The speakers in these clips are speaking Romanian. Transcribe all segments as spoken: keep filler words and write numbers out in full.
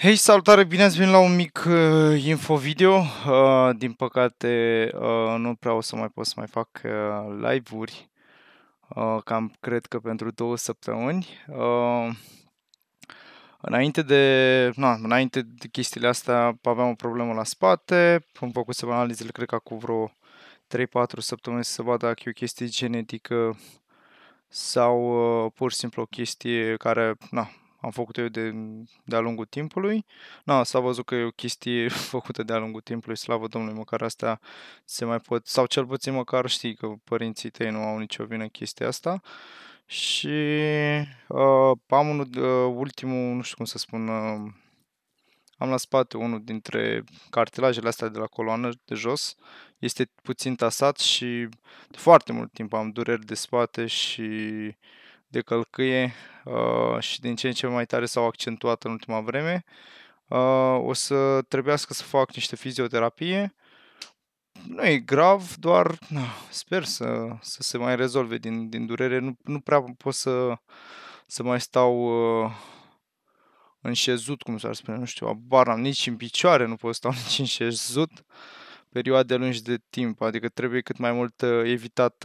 Hei, salutare! Bine ați venit la un mic uh, info-video. Uh, din păcate, uh, nu prea o să mai pot să mai fac uh, live-uri. Uh, cam cred că pentru două săptămâni. Uh, înainte de, na, înainte de chestiile astea aveam o problemă la spate. Îmi făcusem analizele, cred că acum vreo trei patru săptămâni să se vadă dacă e o chestie genetică sau uh, pur și simplu o chestie care, na, am făcut eu de, de-a lungul timpului. Na, s-a văzut că e o chestie făcută de-a lungul timpului, slavă Domnului, măcar astea se mai pot, sau cel puțin măcar știi că părinții tăi nu au nicio vină în chestia asta. Și uh, am unul, uh, ultimul, nu știu cum să spun, uh, am la spate unul dintre cartilajele astea de la coloană de jos. Este puțin tasat și de foarte mult timp am dureri de spate și de călcâie uh, și din ce în ce mai tare s-au accentuat în ultima vreme. Uh, o să trebuiască să fac niște fizioterapie. Nu e grav, doar na, sper să, să se mai rezolve din, din durere. Nu, nu prea pot să, să mai stau uh, înșezut, cum s-ar spune, nu știu, abar n-am, nici în picioare nu pot să stau nici înșezut perioade lungi de timp, adică trebuie cât mai mult uh, evitată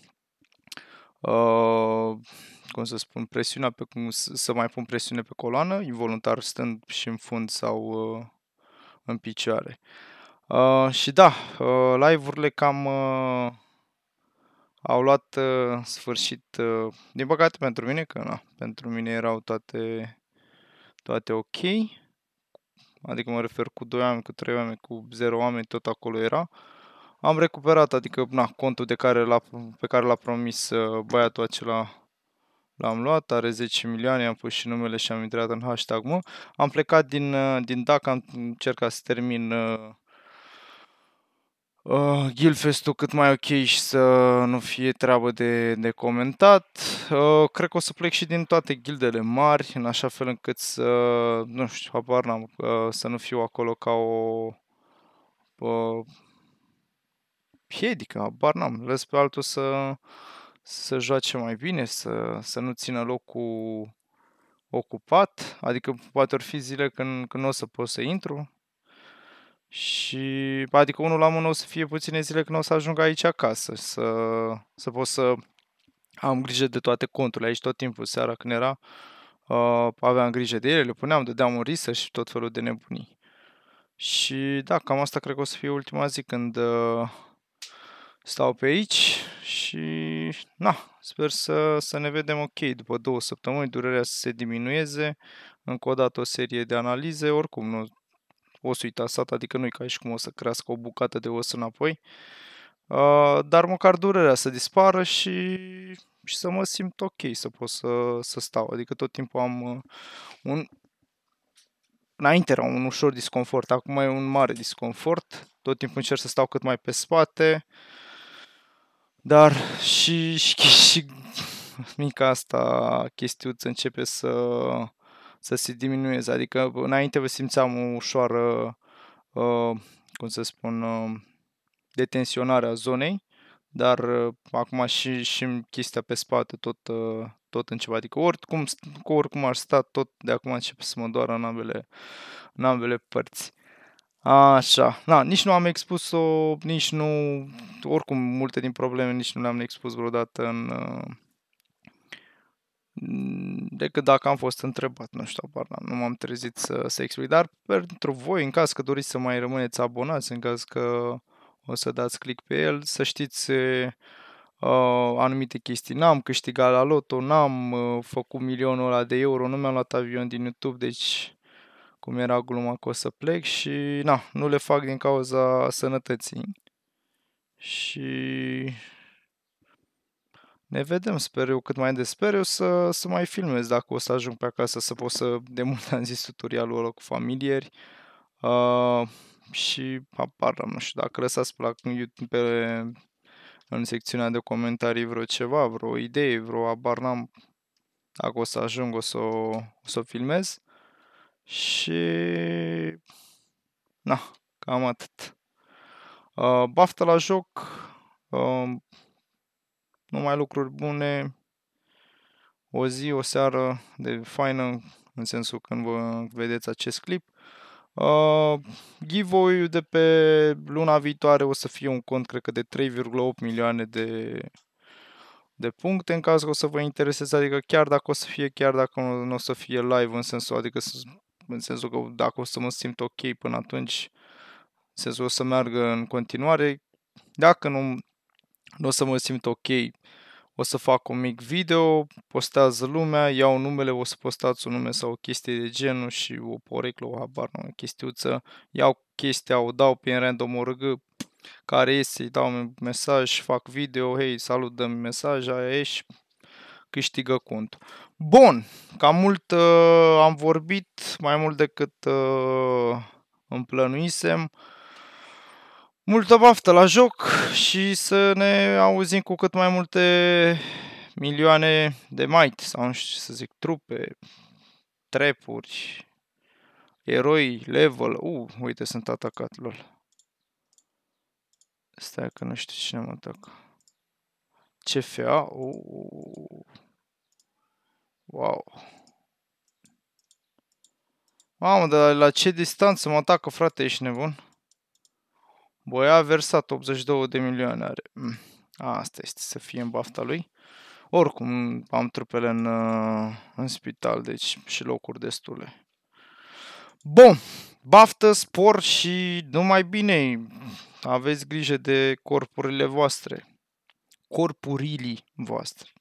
uh, cum să spun, presiunea pe cum să mai pun presiune pe coloană, involuntar stând și în fund sau uh, în picioare. Uh, și da, uh, live-urile cam uh, au luat uh, sfârșit, uh, din păcate pentru mine, că na, pentru mine erau toate, toate ok. Adică mă refer cu doi oameni, cu trei oameni, cu zero oameni, tot acolo era. Am recuperat, adică na, contul de care l-a, pe care l-a promis uh, băiatul acela l-am luat, are zece milioane, am pus și numele și am intrat în hashtag mă. Am plecat din, uh, din D A C, am încercat să termin uh, uh, Guildfest-ul cât mai ok și să nu fie treabă de, de comentat. Uh, cred că o să plec și din toate gildele mari, în așa fel încât să, nu știu, habar n-am, uh, să nu fiu acolo ca o uh, piedică, habar n-am. Lăs pe altul să, să joace mai bine, să, să nu țină locul ocupat, adică poate or fi zile când, când nu o să pot să intru. Și adică unul la mână o să fie puține zile când o să ajung aici acasă, să, să pot să am grijă de toate conturile aici tot timpul. Seara când era, uh, aveam grijă de ele, le puneam, dădeam un research și tot felul de nebunii. Și da, cam asta cred că o să fie ultima zi când uh, stau pe aici și na, sper să, să ne vedem ok după două săptămâni, durerea să se diminueze, încă o dată o serie de analize, oricum nu osul e tasat, adică nu e ca și cum o să crească o bucată de os înapoi, uh, dar măcar durerea să dispară și, și să mă simt ok, să pot să, să stau, adică tot timpul am uh, un, înainte era un ușor disconfort, acum e un mare disconfort, tot timpul încerc să stau cât mai pe spate, dar și, și, și mica asta chestiuță începe să, să se diminueze, adică înainte vă simțeam o ușoară, uh, cum să spun, uh, detensionare a zonei, dar uh, acum și, și chestia pe spate tot, uh, tot începe, adică oricum, oricum ar sta, tot de acum începe să mă doară în ambele, în ambele părți. Așa, na, nici nu am expus-o, nici nu, oricum multe din probleme nici nu le-am expus vreodată în, uh, decât dacă am fost întrebat, nu știu, apar, nu m-am trezit să, să explic, dar pentru voi, în caz că doriți să mai rămâneți abonați, în caz că o să dați click pe el, să știți uh, anumite chestii. N-am câștigat la loto, n-am uh, făcut milionul ăla de euro, nu mi-am luat avion din YouTube, deci cum era gluma că o să plec și na, nu le fac din cauza sănătății. Și ne vedem, sper eu, cât mai des. Sper eu să, să mai filmez dacă o să ajung pe acasă, să pot să, de mult am zis tutorialul ăla cu familieri. Uh, și apar, nu știu, dacă lăsați pe, la, pe în secțiunea de comentarii vreo ceva, vreo idee, vreo abar n-am, dacă o să ajung, o să o, o să o filmez. Și na, cam atât. Uh, baftă la joc, uh, numai lucruri bune, o zi, o seară de faină în sensul când vă vedeți acest clip. Uh, giveaway-ul de pe luna viitoare o să fie un cont, cred că de trei virgulă opt milioane de, de puncte, în caz că o să vă intereseze, adică chiar dacă o să fie, chiar dacă nu, nu o să fie live, în sensul, adică în sensul că dacă o să mă simt ok până atunci, în sensul o să meargă în continuare, dacă nu, nu o să mă simt ok, o să fac un mic video, postează lumea, iau numele, o să postați un nume sau o chestie de genul și o poreclă, o habar, o chestiuță, iau chestia, o dau pe random O R G, care este, îi dau mesaj, fac video, hei, salut, dă-mi mesaj, aia e și câștigă contul. Bun, cam mult uh, am vorbit, mai mult decât uh, îmi plănuisem. Multă baftă la joc și să ne auzim cu cât mai multe milioane de might, sau nu știu ce să zic, trupe, trepuri, eroi, level. Uh, uite, sunt atacat, lol. Stai că nu știu cine mă atacă. C F A? Uh. Wow. Mamă, dar la ce distanță mă atacă, frate, ești nebun? Băia a versat optzeci și două de milioane are. Mm. Asta este, să fie în bafta lui. Oricum am trupele în, în spital, deci și locuri destule. Bun, baftă, spor și numai bine. Aveți grijă de corpurile voastre. Corpurilii voastre.